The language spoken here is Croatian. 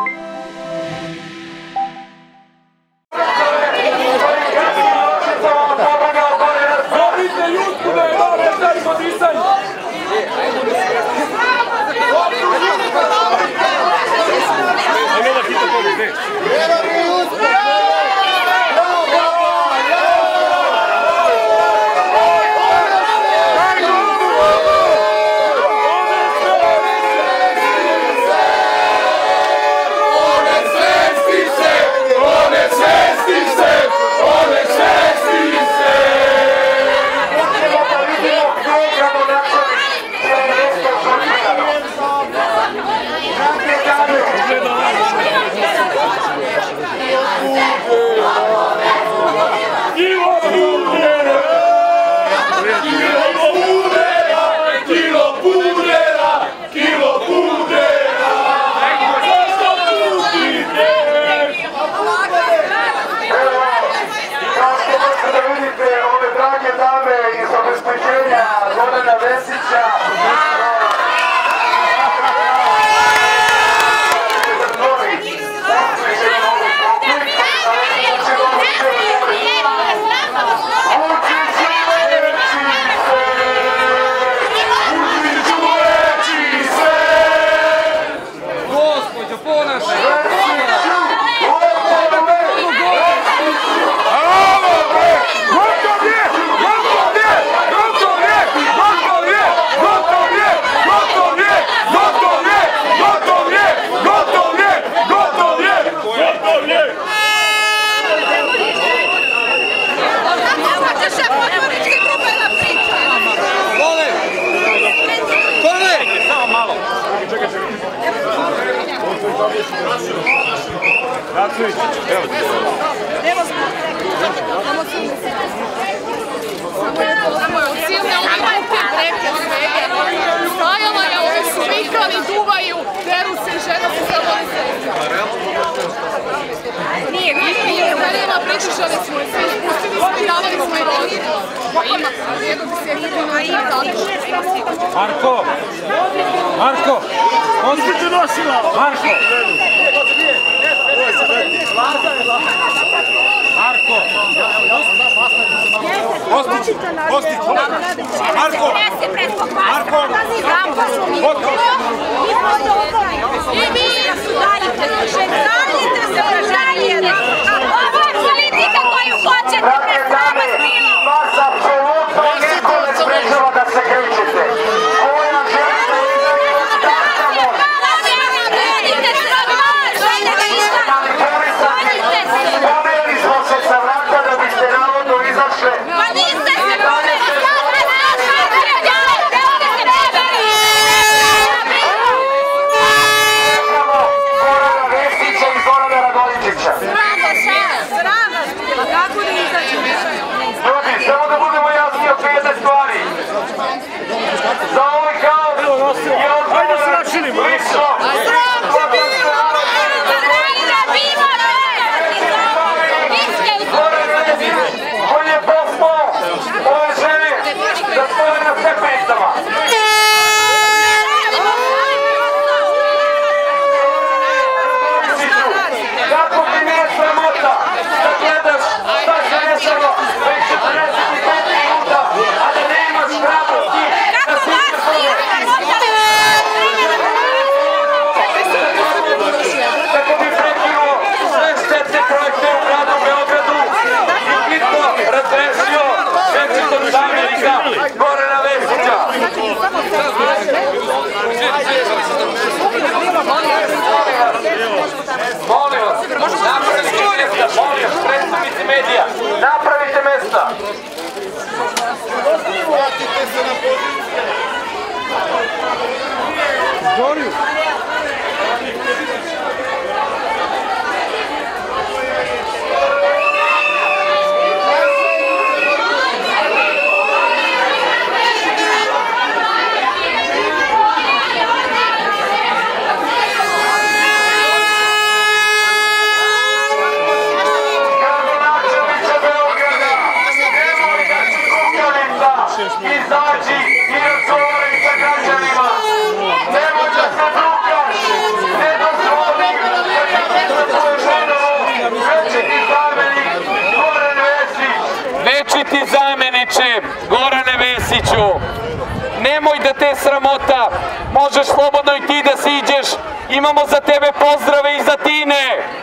Marko! Marko! Ostiću nosila! Marko! Marko! Ostiću! Ostiću! Marko! Marko! I vi žalite se, žalite. Ovo je politika koju hoćete pred nama smilo. Vas apsolutno niko ne sprečava da se krećete. Koja želite izaći startamo. Pomeli smo se sa vrata da biste navodno izašle. Pa niste se pomeli. Zorana Vesića i Zorana Radoličića. Ljudi, samo da budemo jasni oko jedne stvari. Za ovaj kaos je odgovoran lično. Koji je poslao ove žene da stoje na stepenicama. Kako ti nije sramota da gledaš šta se dešava već 45 minuta, a da ne imaš hrabrosti da se učestvuješ? Dečče, Gorane Vesiću, nemoj da te sramota, možeš slobodno i ti da siđeš, imamo za tebe pozdrave i za Tine.